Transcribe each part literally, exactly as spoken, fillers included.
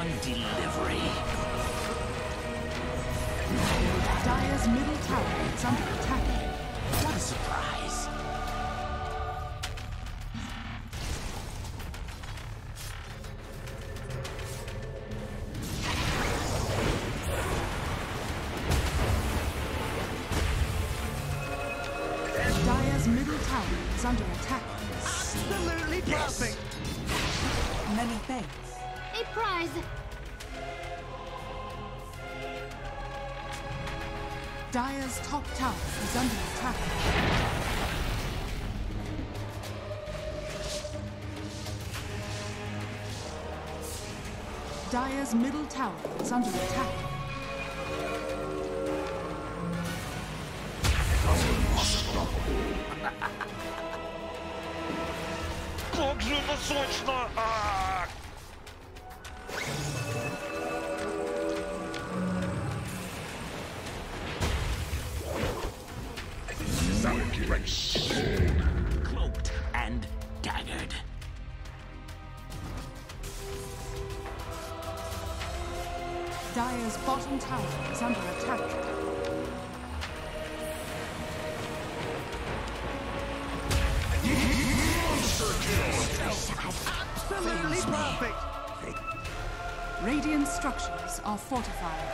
on delivery. Dire's middle tower is under attack. What a surprise. Dire's middle tower is under attack. Absolutely perfect. Many thanks. A prize. Dire's top tower is under attack. Dire's middle tower is under attack. Как же это сочно! А! Cloaked and daggered. Dire's bottom tower is under attack. Absolutely perfect. Radiant structures are fortified.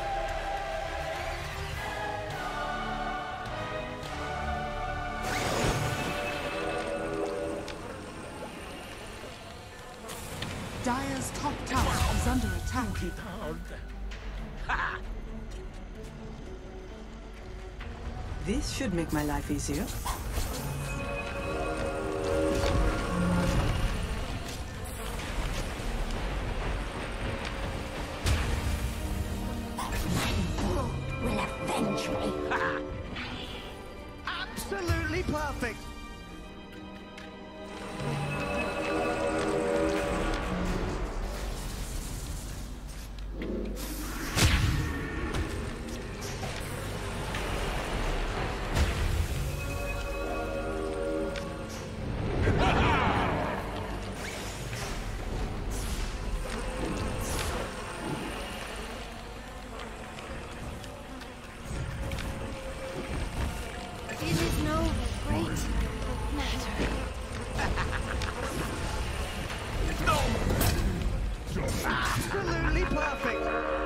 Dire's top tower is under attack. This should make my life easier. Will avenge me. Absolutely perfect. It is no great matter. Absolutely perfect.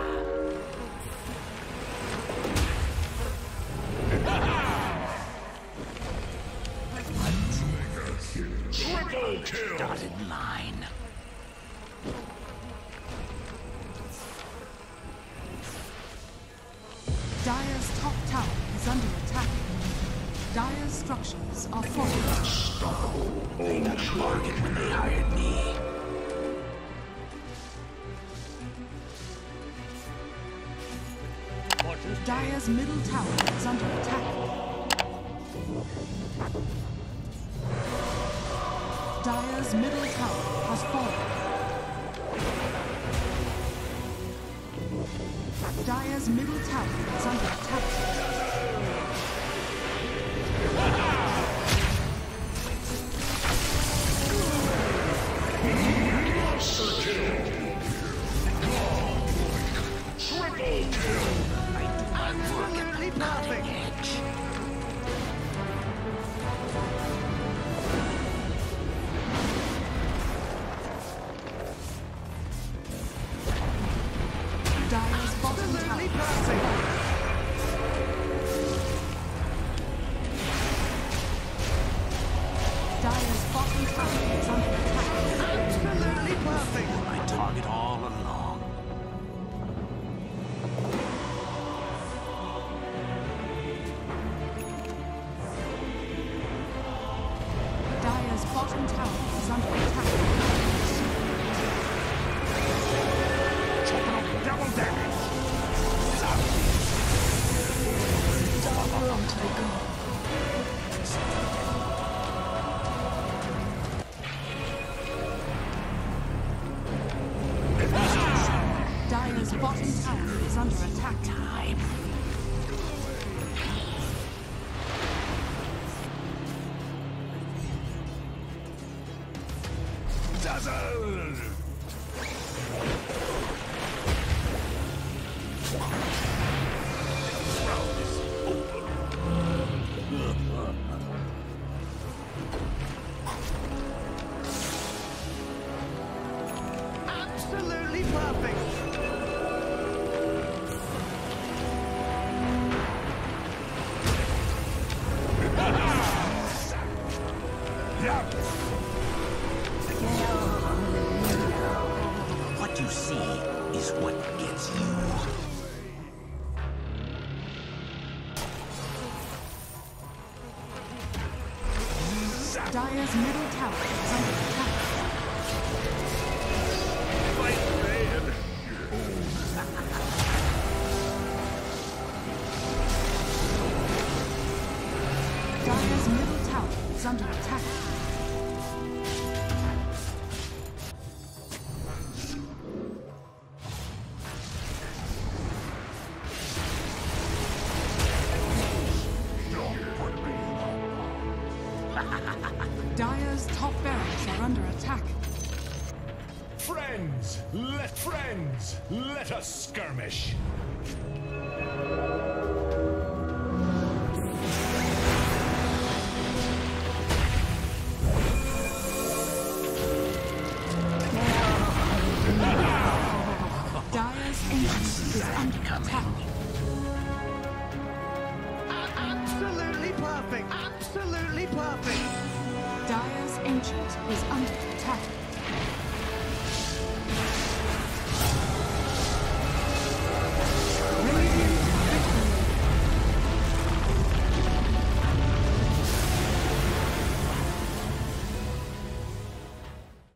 Triple kill. Dotted line. Dire's top tower is under attack. Dire's structures are fortified. Unstoppable. They got a bargain when they hired me. Dire's middle tower is under attack. Dire's middle tower has fallen. Dire's middle tower is under attack. Absolutely perfect. Dire's bottom Absolutely tower. perfect. Dire's bottom tower is under attack. Absolutely perfect. My target all along. Dire's bottom tower is under attack. Double damage. Room to be gone. Dire's bottom tower is under attack. Time. Dazzle! perfect. What you see is what gets you. Dire's middle tower is under attack. Dire's middle tower is under attack. Dire's top barracks are under attack. Friends, let friends, let us skirmish. Dire's ancient is under attack. Absolutely perfect. Absolutely perfect. Dire's ancient is under attack.